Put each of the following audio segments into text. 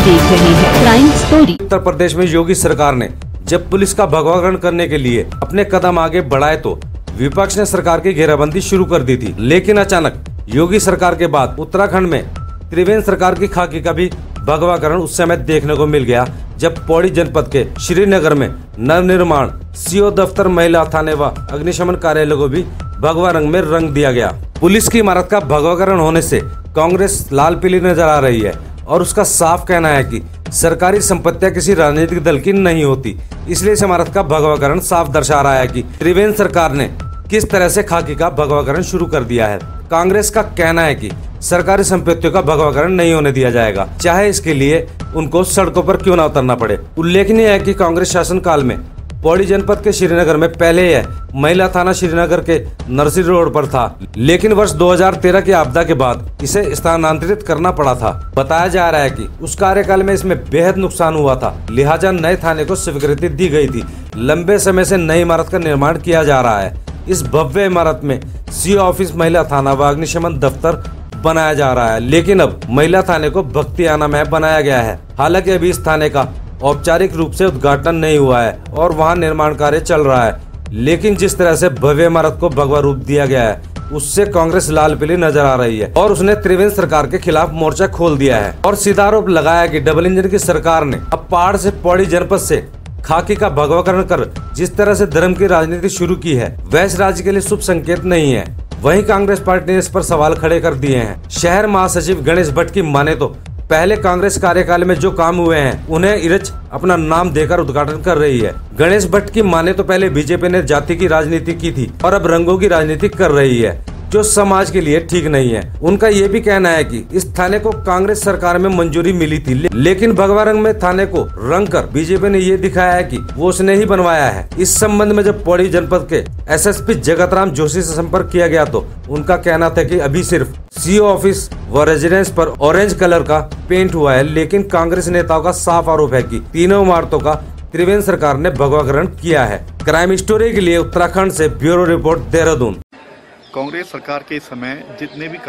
देख रहे हैं क्राइम स्टोरी। उत्तर प्रदेश में योगी सरकार ने जब पुलिस का भगवाकरण करने के लिए अपने कदम आगे बढ़ाए तो विपक्ष ने सरकार की घेराबंदी शुरू कर दी थी। लेकिन अचानक योगी सरकार के बाद उत्तराखंड में त्रिवेंद्र सरकार की खाकी का भी भगवाकरण उस समय देखने को मिल गया, जब पौड़ी जनपद के श्रीनगर में नवनिर्माण सीओ दफ्तर, महिला थाने व अग्निशमन कार्यालय को भी भगवा रंग में रंग दिया गया। पुलिस की इमारत का भगवाकरण होने से कांग्रेस लाल पीली नजर आ रही है और उसका साफ कहना है कि सरकारी संपत्तियां किसी राजनीतिक दल की नहीं होती। इसलिए इस इमारत का भगवाकरण साफ दर्शा रहा है कि त्रिवेंद्र सरकार ने किस तरह से खाकी का भगवाकरण शुरू कर दिया है। कांग्रेस का कहना है कि सरकारी संपत्तियों का भगवाकरण नहीं होने दिया जाएगा, चाहे इसके लिए उनको सड़कों पर क्यों न उतरना पड़े। उल्लेखनीय है कि कांग्रेस शासन काल में पौड़ी जनपद के श्रीनगर में पहले यह महिला थाना श्रीनगर के नरसिंह रोड पर था, लेकिन वर्ष 2013 की आपदा के बाद इसे स्थानांतरित करना पड़ा था। बताया जा रहा है कि उस कार्यकाल में इसमें बेहद नुकसान हुआ था, लिहाजा नए थाने को स्वीकृति दी गई थी। लंबे समय से नई इमारत का निर्माण किया जा रहा है। इस भव्य इमारत में सीओ ऑफिस, महिला थाना व अग्निशमन दफ्तर बनाया जा रहा है, लेकिन अब महिला थाने को भक्तियाना में बनाया गया है। हालांकि अभी इस थाने का औपचारिक रूप से उद्घाटन नहीं हुआ है और वहां निर्माण कार्य चल रहा है, लेकिन जिस तरह से भव्य इमारत को भगवा रूप दिया गया है उससे कांग्रेस लाल पीली नजर आ रही है और उसने त्रिवेंद्र सरकार के खिलाफ मोर्चा खोल दिया है और सीधा आरोप लगाया कि डबल इंजन की सरकार ने अब पहाड़ से पौड़ी जनपद से खाकी का भगवाकरण कर जिस तरह से धर्म की राजनीति शुरू की है वह इस राज्य के लिए शुभ संकेत नहीं है। वहीं कांग्रेस पार्टी ने इस पर सवाल खड़े कर दिए हैं। शहर महासचिव गणेश भट्ट की माने तो पहले कांग्रेस कार्यकाल में जो काम हुए हैं उन्हें इरच अपना नाम देकर उद्घाटन कर रही है। गणेश भट्ट की माने तो पहले बीजेपी ने जाति की राजनीति की थी और अब रंगों की राजनीति कर रही है, जो समाज के लिए ठीक नहीं है। उनका ये भी कहना है कि इस थाने को कांग्रेस सरकार में मंजूरी मिली थी, लेकिन भगवा रंग में थाने को रंग कर बीजेपी ने ये दिखाया है कि वो उसने ही बनवाया है। इस संबंध में जब पौड़ी जनपद के एसएसपी जगतराम जोशी से संपर्क किया गया तो उनका कहना था कि अभी सिर्फ सीओ ऑफिस व रेजिडेंस पर ऑरेंज कलर का पेंट हुआ है, लेकिन कांग्रेस नेताओं का साफ आरोप है कि तीनों इमारतों का त्रिवेंद्र सरकार ने भगवाकरण किया है। क्राइम स्टोरी के लिए उत्तराखंड से ब्यूरो रिपोर्ट, देहरादून। कांग्रेस सरकार के समय जितने भी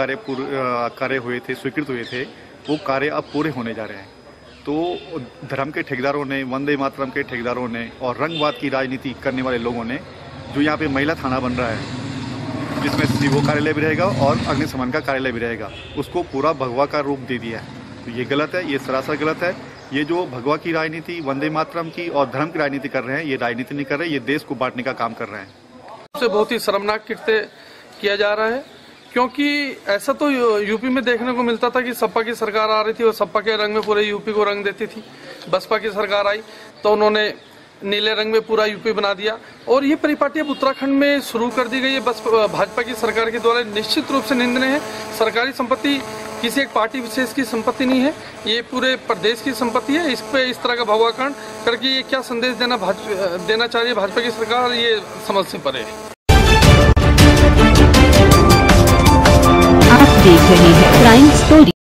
कार्य हुए थे, स्वीकृत हुए थे, वो कार्य अब पूरे होने जा रहे हैं। तो धर्म के ठेकेदारों ने, वंदे मातरम के ठेकेदारों ने और रंगवाद की राजनीति करने वाले लोगों ने जो यहाँ पे महिला थाना बन रहा है, जिसमें सीओ कार्यालय भी रहेगा और अग्निशमन का कार्यालय भी रहेगा, उसको पूरा भगवा का रूप दे दिया है। तो ये गलत है, ये सरासर गलत है। ये जो भगवा की राजनीति, वंदे मातरम की और धर्म की राजनीति कर रहे हैं, ये राजनीति नहीं कर रहे, ये देश को बांटने का काम कर रहे हैं। उससे बहुत ही शर्मनाक कृत्य किया जा रहा है, क्योंकि ऐसा तो यूपी में देखने को मिलता था कि सपा की सरकार आ रही थी और सपा के रंग में पूरे यूपी को रंग देती थी। बसपा की सरकार आई तो उन्होंने नीले रंग में पूरा यूपी बना दिया और ये परिपाटी अब उत्तराखंड में शुरू कर दी गई है। बस भाजपा की सरकार के द्वारा निश्चित रूप से निंदनीय है। सरकारी संपत्ति किसी एक पार्टी विशेष की संपत्ति नहीं है, ये पूरे प्रदेश की संपत्ति है। इस पे इस तरह का भगवाकरण करके ये क्या संदेश देना चाह रही है भाजपा की सरकार, ये समझ से परे है। आप देख रहे हैं क्राइम स्टोरी।